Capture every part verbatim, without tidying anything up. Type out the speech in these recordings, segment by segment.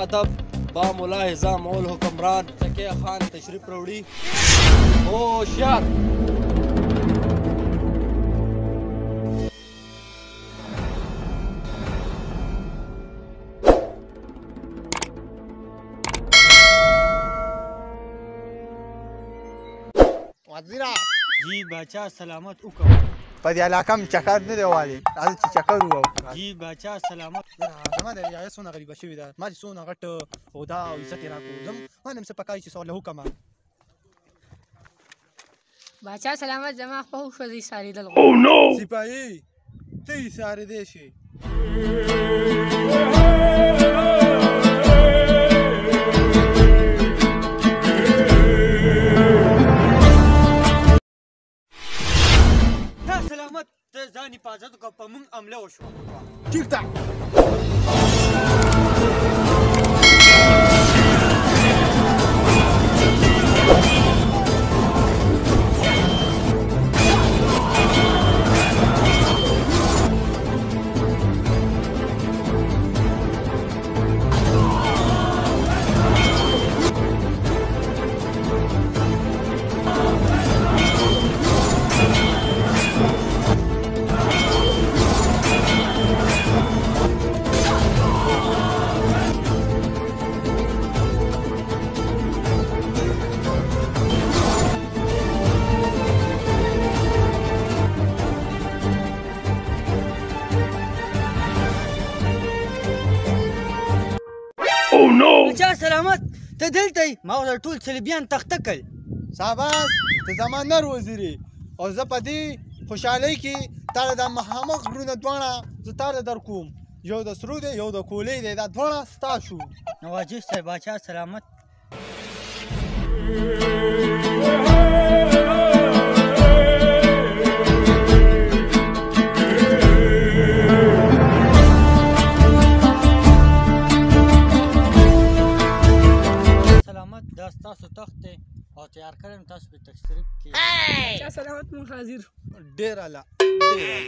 ادب با ملاحظه مول حکمران تقی خان تشریف راوړي. هوښیار وزیره جی باچا سلامت وکم. په دې علاقه م چکر نه دی والی، راځه چې چکر ووهو. جی باچا سلامت. زما د رعایا څونه غریبه شوې ده، ما چې څونه غټ عهده او عزت یې راکړو، زم ما نه څه پکار چې سوال وکړم. باچا سلامت زما خپل ښځې سارېدل غواړي. سپایي ته یې سارېدی شې. سلامت ته ځان حفاظت وکړه، په موږ حمله وشوه. ټیک ده. باچا سلامت ته دلته یې؟ ما ورته ټول صلیبیان تخته کړل. ساباس ته زما نر وزیرې، او زه په دې خوشحالۍ کې تا له دا مخامخ غرونه دواړه زه تا له در کوم، یو د سرو دی یو د کولۍ دی، دا دواړه ستا شو. نواجه صاحب باچا سلامت. دا ستاسو تخت دی او تیار کړی یم، تاسو پرې تشریف کړئ. باچا سلامت مونږ حاضر. ډېر اعلی ډېر اعلی.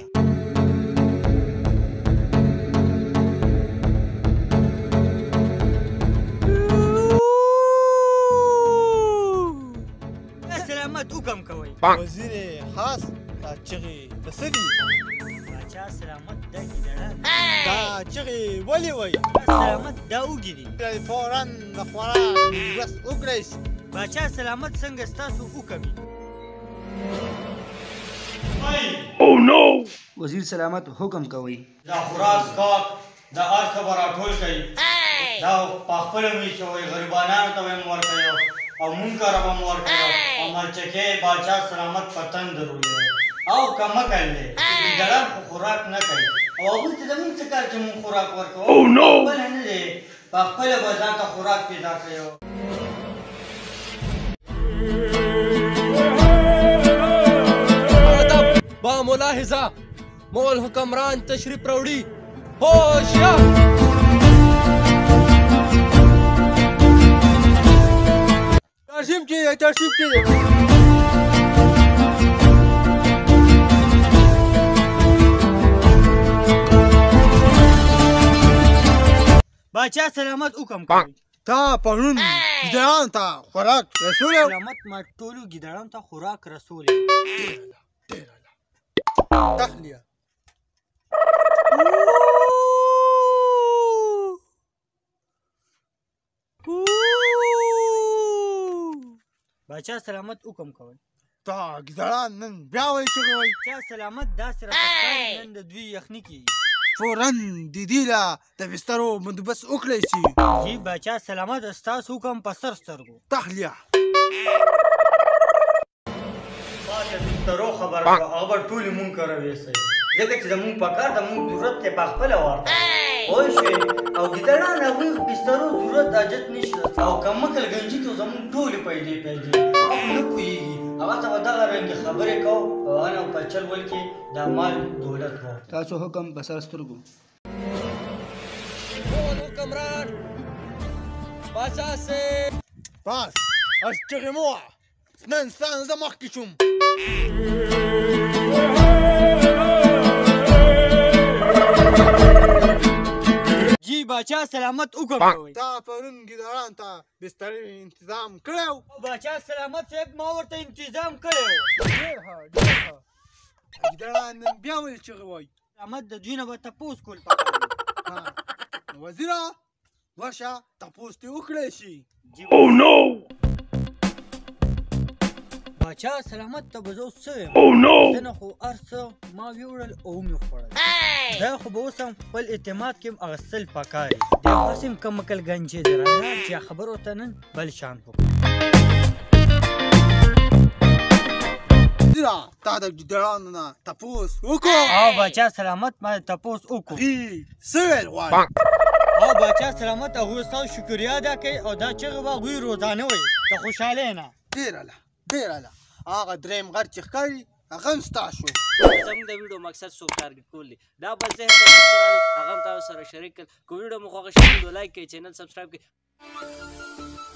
سلامت حکم کوئ. وزیر خاص دا چغې د څه دي؟ باچا سلامت دا ګیدړه دا چغې ولې وایي؟ سلامت دا اوږې دي. فوراً د خوراک بس وکړی شي. باچا سلامت څنګه ستاسو وکوي؟ وزیر سلامت حکم کوي. دا خوراک څښاک دا هر څه به راټول کوي، دا په خپله مې چوئ، غریبانانو ته به یې ورکوي او مونږ کره به مو ورکوي، او مرچکې باچا سلامت په تندر ولیږي او کمکل دی. ګیدړان خو خوراک نه کوي او هغوی ته زموږ څه کار چې مونږ خوراک ورکوو، خپله نه دی، په خپله به ځان ته خوراک پیدا کوي. ادب با ملاحظه مول حکمران تشریف راوړي. هوښیار ترشیف کړئ ترشیف کړئ. باچا سلامت حکم کوي. تا پرون ګیدړانو ته خوراک رسولی و؟ سلامت ما ټولو ګیدړانو ته خوراک رسولی. تخلیه باچا سلامت حکم کوي. تا ګیدړان نن بیا وایي چغې وایي. باچا سلامت داسې راته ښکاري نن د دوی یخني کېږي. فوراً د دې له د بسترو بندوبست وکړی شي. جی باچا سلامت ستاسو حکم په سر سترګو. تخلیه ما ته بسترو خبر کړه، هغه به ټولې مونږ کره ویسئ، ځکه چې زمونږ په کار د مونږ ضرورت دی په خپله ورته پوه شوې. او ګیدړان هغوی بسترو ضرورت حاجت نشته، او کمکل ګنجي کې زمونږ ټولې پیدې پیدې هغه نه پوهېږي، هغه ته به دغه رنګې خبرې کوو او هغه په چل ول کې دا مال دولت و. تاسو حکم په سر سترګو. مول حکمران باچا سے بس از چغې مه وهه، نن ستا نه زه مخکې شوم. جی باچا باچا سلامت حکم کوئ تا پرون ګیدړان ته بسترې انتظام کړی باچا سلامت صاحب ما ورته انتظام کړی و ډېر ښه ډېر ښه ګیدړان نن بیا ولې چغې وایي سلامت د دوی نه به تپوس کول پکار ها وزیره ورشه تپوس دې وکړی شي باچا سلامت ته به زه اوس څه یم دنه خو هر څه ما ویوړل او مې وخوړل دا خو به اوس هم خپل اعتماد کې هم اخیستل پکار دي دا هسې هم کم عقل ګنجې دی راځه چې خبرو ته نن بل شان وکړو وزیره تا د ګیدړانو نه تپوس وکړو او باچا سلامت ما تپوس وکړو هغې څه ویل غواړي او باچا سلامت هغوی ستاسو شکریا ادا کوي او دا چغې به هغوی روزانه وایي د خوشحالۍ نه ډېره له ډېره له هغه درېیم غر چې ښکاري هغه هم ستا شو زموږ د ویډیو مقصد څوک ټارګټ کول دي دا بل ذهن ته هغه هم تاسو سره شریک کړل که ویډیو مو خوښه شوه نو لایک کړئ چینل سبسکرایب کړئ